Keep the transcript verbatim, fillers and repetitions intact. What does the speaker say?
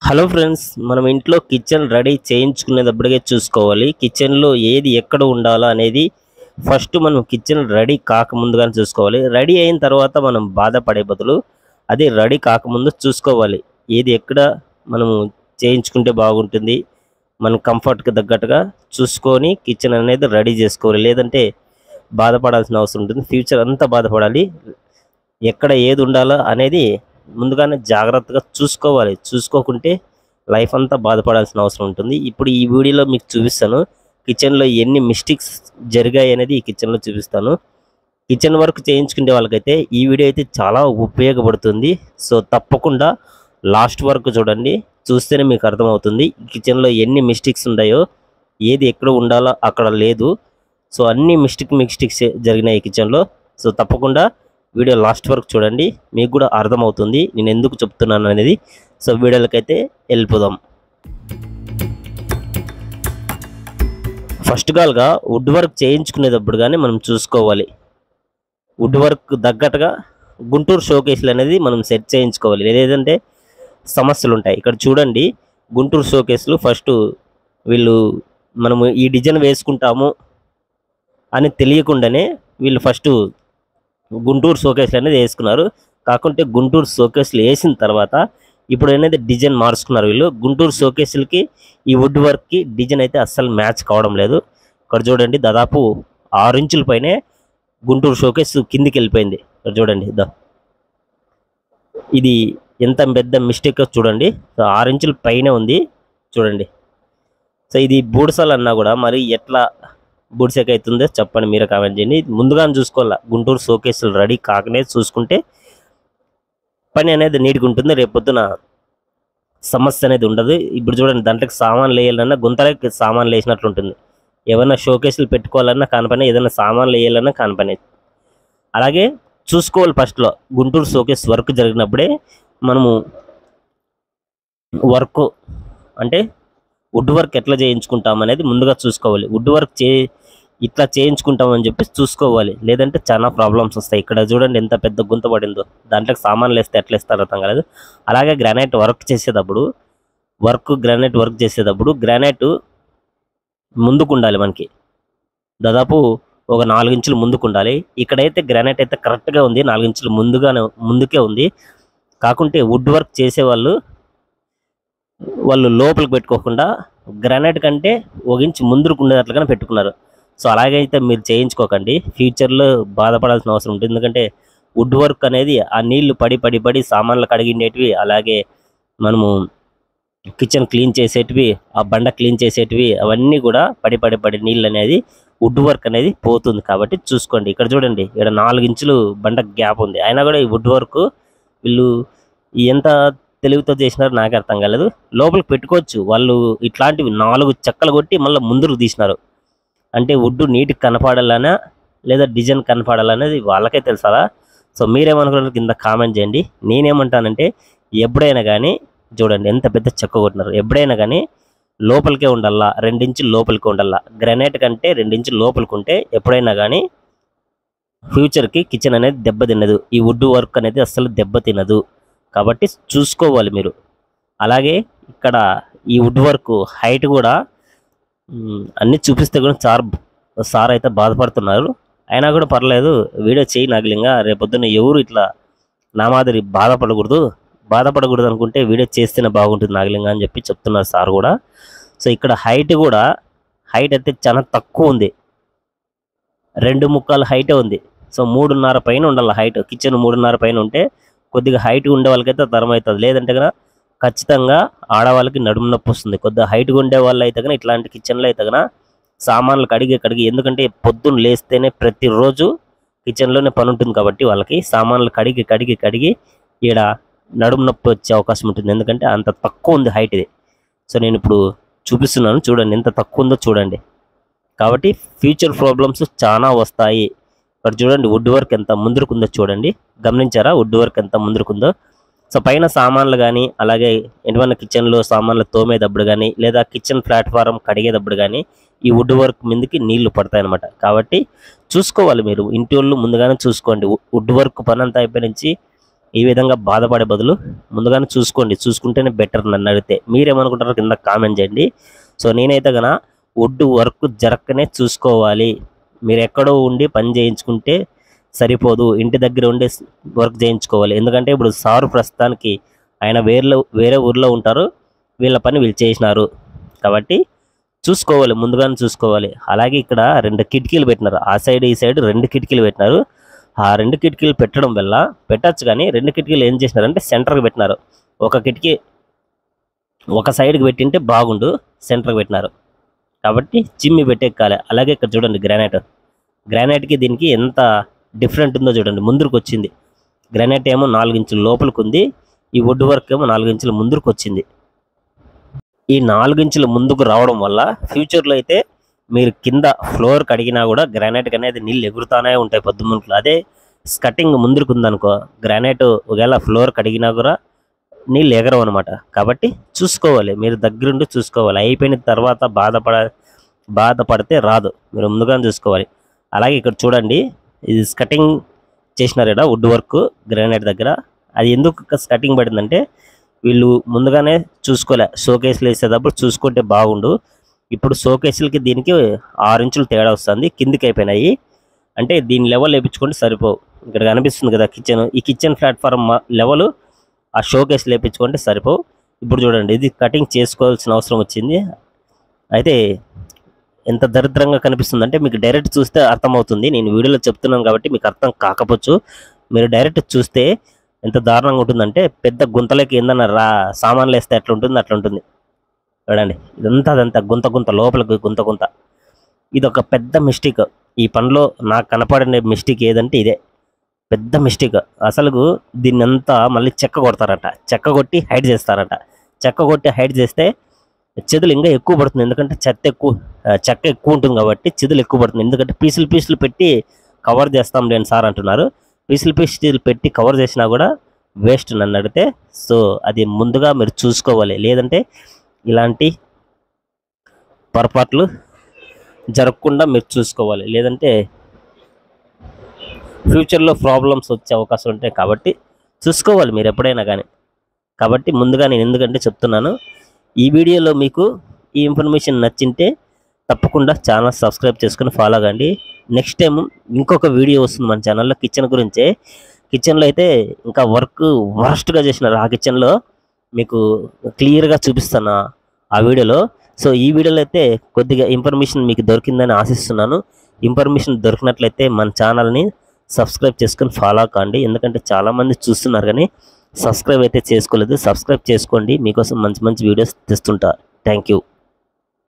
Hello friends, మనం ఇంట్లో kitchen ready చేయించుకునేటప్పటికే చూసుకోవాలి. కిచెన్లో ఏది ఎక్కడ ఉండాలో అనేది ఫస్ట్ మనం కిచెన్ రెడీ కాకముందుగానే చూసుకోవాలి. రెడీ అయిన తర్వాత మనం బాధపడే బదులు అది రెడీ కాకముందు చూసుకోవాలి. ఏది ఎక్కడ మనము చేయించుకుంటే బాగుంటుంది, మన కంఫర్ట్కి తగ్గట్టుగా చూసుకొని కిచెన్ అనేది రెడీ చేసుకోవాలి. లేదంటే బాధపడాల్సిన అవసరం ఉంటుంది. ఫ్యూచర్ అంతా బాధపడాలి. ఎక్కడ ఏది ఉండాలో అనేది ముందుగానే జాగ్రత్తగా చూసుకోవాలి. చూసుకోకుంటే లైఫ్ అంతా బాధపడాల్సిన అవసరం ఉంటుంది. ఇప్పుడు ఈ వీడియోలో మీకు చూపిస్తాను కిచెన్లో ఎన్ని మిస్టేక్స్ జరిగాయి అనేది ఈ కిచెన్లో చూపిస్తాను. కిచెన్ వర్క్ చేయించుకునే వాళ్ళకైతే ఈ వీడియో అయితే చాలా ఉపయోగపడుతుంది. సో తప్పకుండా లాస్ట్ వరకు చూడండి, చూస్తేనే మీకు అర్థమవుతుంది కిచెన్లో ఎన్ని మిస్టేక్స్ ఉన్నాయో, ఏది ఎక్కడ ఉండాలో అక్కడ లేదు. సో అన్ని మిస్టేక్ మిస్టేక్స్ జరిగినాయి కిచెన్లో. సో తప్పకుండా వీడియో లాస్ట్ వరకు చూడండి, మీకు కూడా అర్థమవుతుంది నేను ఎందుకు చెప్తున్నాను అనేది. సో వీడియోలకైతే వెళ్ళిపోదాం. ఫస్ట్ గాల్గా వుడ్ వర్క్ చేయించుకునేటప్పుడు కానీ మనం చూసుకోవాలి. వుడ్ వర్క్ తగ్గట్టుగా గుంటూరు షోకేస్లు అనేది మనం సెట్ చేయించుకోవాలి. లేదంటే సమస్యలు ఉంటాయి. ఇక్కడ చూడండి, గుంటూరు షోకేస్లు ఫస్ట్ వీళ్ళు మనము ఈ డిజైన్ వేసుకుంటాము అని తెలియకుండానే వీళ్ళు ఫస్ట్ గుంటూరు షోకేస్లు అనేది వేసుకున్నారు. కాకుంటే గుంటూరు షోకేస్లు వేసిన తర్వాత ఇప్పుడు అనేది డిజైన్ మార్చుకున్నారు వీళ్ళు. గుంటూరు షోకేస్లకి ఈ వుడ్ వర్క్కి డిజైన్ అయితే అస్సలు మ్యాచ్ కావడం లేదు. ఇక్కడ చూడండి, దాదాపు ఆరు ఇంచుల పైనే గుంటూరు షోకేస్ కిందికి వెళ్ళిపోయింది. ఇక్కడ చూడండి, దా ఇది ఎంత పెద్ద మిస్టేక్ చూడండి. ఆరు ఇంచుల పైనే ఉంది చూడండి. సో ఇది బూడిసలు అన్నా కూడా మరి ఎట్లా బూడిసెక్ అవుతుందో చెప్పండి, మీరే కామెంట్ చేయండి. ముందుగానే చూసుకోవాలా, గుంటూరు షోకేసులు రెడీ కాకనే చూసుకుంటే పని అనేది నీట్గా ఉంటుంది. రేపొద్దున సమస్య అనేది ఉండదు. ఇప్పుడు చూడండి, దాంట్లోకి సామాన్లు వేయాలన్నా గుంతలకి సామాన్లు వేసినట్లు ఉంటుంది. ఏమైనా షోకేసులు పెట్టుకోవాలన్నా కానిపని, ఏదైనా సామాన్లు వేయాలన్నా కానిపని. అలాగే చూసుకోవాలి ఫస్ట్లో గుంటూరు షోకేస్ వర్క్ జరిగినప్పుడే మనము వర్క్ అంటే వుడ్ వర్క్ ఎట్లా చేయించుకుంటాం అనేది ముందుగా చూసుకోవాలి. వుడ్ వర్క్ చే ఇట్లా చేయించుకుంటామని చెప్పి చూసుకోవాలి, లేదంటే చాలా ప్రాబ్లమ్స్ వస్తాయి. ఇక్కడ చూడండి ఎంత పెద్ద గుంత పడిందో, దాంట్లోకి సామాన్లు వేస్తే ఎట్లా ఇస్తారో అర్థం కాలేదు. అలాగే గ్రానైట్ వర్క్ చేసేటప్పుడు వర్క్ గ్రానైట్ వర్క్ చేసేటప్పుడు గ్రానైట్ ముందుకు ఉండాలి. మనకి దాదాపు ఒక నాలుగు ఇంచులు ముందుకు ఉండాలి. ఇక్కడైతే గ్రానైట్ అయితే కరెక్ట్గా ఉంది, నాలుగు ఇంచులు ముందుగానే ముందుకే ఉంది. కాకుంటే వుడ్ వర్క్ చేసేవాళ్ళు వాళ్ళు లోపలికి పెట్టుకోకుండా గ్రానైట్ కంటే ఒక ఇంచు ముందుకు ఉండేటట్లుగానే పెట్టుకున్నారు. సో అలాగైతే మీరు చేయించుకోకండి, ఫ్యూచర్లో బాధపడాల్సిన అవసరం ఉంటుంది. ఎందుకంటే వుడ్ వర్క్ అనేది ఆ నీళ్లు పడి పడి పడి సామాన్లు కడిగిండేటివి, అలాగే మనము కిచెన్ క్లీన్ చేసేటివి, ఆ బండ క్లీన్ చేసేటివి, అవన్నీ కూడా పడి పడి పడి నీళ్ళు అనేది వుడ్ వర్క్ అనేది పోతుంది. కాబట్టి చూసుకోండి. ఇక్కడ చూడండి, ఇక్కడ నాలుగు ఇంచులు బండ గ్యాప్ ఉంది, అయినా కూడా ఈ వుడ్ వర్క్ వీళ్ళు ఎంత తెలివితో చేసినారు నాకు అర్థం కాలేదు. లోపలికి పెట్టుకోవచ్చు వాళ్ళు, ఇట్లాంటివి నాలుగు చెక్కలు కొట్టి మళ్ళీ ముందుకు తీసినారు. అంటే వుడ్ నీట్గా కనపడాలనా లేదా డిజైన్ కనపడాలనేది వాళ్ళకే తెలుసాలా. సో మీరేమనుకున్నారు కింద కామెంట్ చేయండి. నేనేమంటానంటే ఎప్పుడైనా కానీ చూడండి ఎంత పెద్ద చెక్క కొట్టినారు. ఎప్పుడైనా కానీ లోపలికే ఉండాలా, రెండించులు లోపలికి ఉండాలా. గ్రానైట్ కంటే రెండించులు లోపలికి ఉంటే ఎప్పుడైనా కానీ ఫ్యూచర్కి కిచెన్ అనేది దెబ్బ తినదు. ఈ వుడ్ వర్క్ అనేది అస్సలు దెబ్బ తినదు. కాబట్టి చూసుకోవాలి మీరు. అలాగే ఇక్కడ ఈ వుడ్ వర్క్ హైట్ కూడా అన్నీ చూపిస్తే కూడా సార్ సార్ అయితే బాధపడుతున్నారు. అయినా కూడా పర్లేదు, వీడియో చేయి నాగలింగా, రేపొద్దున ఎవరు ఇట్లా నా మాదిరి బాధపడకూడదు బాధపడకూడదు అనుకుంటే వీడియో చేస్తేనే బాగుంటుంది నాగలింగా అని చెప్పి చెప్తున్నారు సార్ కూడా. సో ఇక్కడ హైట్ కూడా హైట్ అయితే చాలా తక్కువ ఉంది, రెండు ముక్కాలు హైటే ఉంది. సో మూడున్నర పైన ఉండాలి హైట్. కిచెన్ మూడున్నర పైన ఉంటే కొద్దిగా హైట్ ఉండే వాళ్ళకైతే తరం అవుతుంది. లేదంటే కనుక ఖచ్చితంగా ఆడవాళ్ళకి నడుము నొప్పి వస్తుంది. కొద్దిగా హైట్గా ఉండే వాళ్ళు అయితే కనుక ఇట్లాంటి కిచెన్లో అయితే కనుక సామాన్లు కడిగి కడిగి, ఎందుకంటే పొద్దున్న లేస్తేనే ప్రతిరోజు కిచెన్లోనే పని ఉంటుంది కాబట్టి వాళ్ళకి సామాన్లు కడిగి కడిగి కడిగి ఈడ నడుము నొప్పి వచ్చే అవకాశం ఉంటుంది. ఎందుకంటే అంత తక్కువ ఉంది హైట్ ఇది. సో నేను ఇప్పుడు చూపిస్తున్నాను చూడండి, ఎంత తక్కువ ఉందో చూడండి. కాబట్టి ఫ్యూచర్ ప్రాబ్లమ్స్ చాలా వస్తాయి. ఇక్కడ చూడండి వుడ్ వర్క్ ఎంత ముందుకుందో చూడండి, గమనించారా వుడ్ వర్క్ ఎంత ముందుకుందో. సో పైన సామాన్లు కానీ, అలాగే ఏమైనా కిచెన్లో సామాన్లు తోమేటప్పుడు కానీ, లేదా కిచెన్ ప్లాట్ఫారం కడిగేటప్పుడు కానీ ఈ వుడ్ వర్క్ మీదకి నీళ్లు పడతాయి అన్నమాట. కాబట్టి చూసుకోవాలి మీరు, ఇంటి వాళ్ళు ముందుగానే చూసుకోండి. వుడ్ వర్క్ పని అంతా అయిపోయి నుంచి ఈ విధంగా బాధపడే బదులు ముందుగానే చూసుకోండి, చూసుకుంటేనే బెటర్. నన్ను అడిగితే మీరేమనుకుంటారో కింద కామెంట్ చేయండి. సో నేనైతే గన వుడ్ వర్క్ జరక్కనే చూసుకోవాలి. మీరు ఎక్కడో ఉండి పని చేయించుకుంటే సరిపోదు, ఇంటి దగ్గర ఉండి వర్క్ చేయించుకోవాలి. ఎందుకంటే ఇప్పుడు సారు ప్రస్తుతానికి ఆయన వేరే వేరే ఊర్లో ఉంటారు, వీళ్ళ పని వీళ్ళు చేసినారు కాబట్టి చూసుకోవాలి, ముందుగానే చూసుకోవాలి. అలాగే ఇక్కడ రెండు కిటికీలు పెట్టినారు, ఆ సైడ్ ఈ సైడ్ రెండు కిటికీలు పెట్టినారు. ఆ రెండు కిటికీలు పెట్టడం వల్ల పెట్టచ్చు, కానీ రెండు కిటికీలు ఏం చేసినారంటే సెంటర్కి పెట్టినారు. ఒక కిటికీ ఒక సైడ్కి పెట్టింటే బాగుండు, సెంటర్కి పెట్టినారు కాబట్టి చిమ్మి పెట్టెక్కాలి. అలాగే ఇక్కడ చూడండి గ్రానైట్, గ్రానైట్కి దీనికి ఎంత డిఫరెంట్ ఉందో చూడండి. ముందుకు వచ్చింది గ్రానైట్ ఏమో నాలుగు ఇంచుల లోపలికి ఉంది, ఈ వుడ్ వర్క్ ఏమో నాలుగు ఇంచుల ముందుకు వచ్చింది. ఈ నాలుగు ఇంచుల ముందుకు రావడం వల్ల ఫ్యూచర్లో అయితే మీరు కింద ఫ్లోర్ కడిగినా కూడా గ్రానైట్ అనేది నీళ్ళు ఎగురుతానే ఉంటాయి పొద్దుమునుకులు. అదే స్కటింగ్ ముందుకు ఉందనుకో, గ్రానైట్ ఒకవేళ ఫ్లోర్ కడిగినా కూడా నీళ్ళు ఎగరవు అనమాట. కాబట్టి చూసుకోవాలి, మీరు దగ్గరుండి చూసుకోవాలి. అయిపోయిన తర్వాత బాధపడ బాధపడితే రాదు, మీరు ముందుగానే చూసుకోవాలి. అలాగే ఇక్కడ చూడండి, ఇది స్కటింగ్ చేసినారు ఇక్కడ వుడ్ వర్క్ గ్రానైట్ దగ్గర. అది ఎందుకు స్కటింగ్ పడిందంటే వీళ్ళు ముందుగానే చూసుకోలే, షోకేస్లు వేసేటప్పుడు చూసుకుంటే బాగుండు. ఇప్పుడు షోకేసులకి దీనికి ఆరు ఇంచులు తేడా వస్తుంది, కిందికి అయిపోయినాయి. అంటే దీని లెవెల్ వేయించుకుంటే సరిపోవు. ఇక్కడ కనిపిస్తుంది కదా కిచెన్, ఈ కిచెన్ ప్లాట్ఫామ్ లెవెల్ ఆ షోకేస్ లేపించుకుంటే సరిపోవు. ఇప్పుడు చూడండి, ఇది కటింగ్ చేసుకోవాల్సిన అవసరం వచ్చింది. అయితే ఎంత దరిద్రంగా కనిపిస్తుంది అంటే మీకు డైరెక్ట్ చూస్తే అర్థమవుతుంది. నేను వీడియోలో చెప్తున్నాను కాబట్టి మీకు అర్థం కాకపోవచ్చు. మీరు డైరెక్ట్ చూస్తే ఎంత దారుణంగా ఉంటుందంటే పెద్ద గుంతలకి ఏందన్నా రా సామాన్లు వేస్తే ఎట్లా ఉంటుంది అట్లా ఉంటుంది. చూడండి, ఇదంతా అదంతా గుంత గుంత, లోపలికి గుంత గుంత. ఇది ఒక పెద్ద మిస్టేక్. ఈ పనిలో నాకు కనపడిన మిస్టేక్ ఏదంటే ఇదే పెద్ద మిస్టేక్. అసలు దీన్ని అంతా మళ్ళీ చెక్క కొడతారట, చెక్క కొట్టి హైడ్ చేస్తారట. చెక్క కొట్టి హైడ్ చేస్తే చెదులు ఇంకా ఎక్కువ పడుతుంది, ఎందుకంటే చెత్త ఎక్కువ చెక్క ఎక్కువ ఉంటుంది కాబట్టి చెదులు ఎక్కువ పడుతుంది. ఎందుకంటే పీసులు పీసులు పెట్టి కవర్ చేస్తాం లేని సార్ అంటున్నారు. పీసులు పీసులు పెట్టి కవర్ చేసినా కూడా వేస్ట్ నన్ను అడిగితే. సో అది ముందుగా మీరు చూసుకోవాలి, లేదంటే ఇలాంటి పొరపాట్లు జరగకుండా మీరు చూసుకోవాలి, లేదంటే ఫ్యూచర్లో ప్రాబ్లమ్స్ వచ్చే అవకాశం ఉంటాయి. కాబట్టి చూసుకోవాలి మీరు ఎప్పుడైనా కానీ. కాబట్టి ముందుగా నేను ఎందుకంటే చెప్తున్నాను, ఈ వీడియోలో మీకు ఈ ఇన్ఫర్మేషన్ నచ్చింటే తప్పకుండా ఛానల్ సబ్స్క్రైబ్ చేసుకుని ఫాలో కండి. నెక్స్ట్ టైం ఇంకొక వీడియో వస్తుంది మన ఛానల్లో కిచెన్ గురించే. కిచెన్లో అయితే ఇంకా వర్క్ వర్స్ట్గా చేసినారు, ఆ కిచెన్లో మీకు క్లియర్గా చూపిస్తాను ఆ వీడియోలో. సో ఈ వీడియోలో అయితే కొద్దిగా ఇన్ఫర్మేషన్ మీకు దొరికిందని ఆశిస్తున్నాను. ఇన్ఫర్మేషన్ దొరికినట్లయితే మన ఛానల్ని సబ్స్క్రైబ్ చేసుకొని ఫాలో కండి, ఎందుకంటే చాలామంది చూస్తున్నారు కానీ సబ్స్క్రైబ్ అయితే చేసుకోలేదు. సబ్స్క్రైబ్ చేసుకోండి, మీకోసం మంచి మంచి వీడియోస్ తెస్తుంటా. Thank you.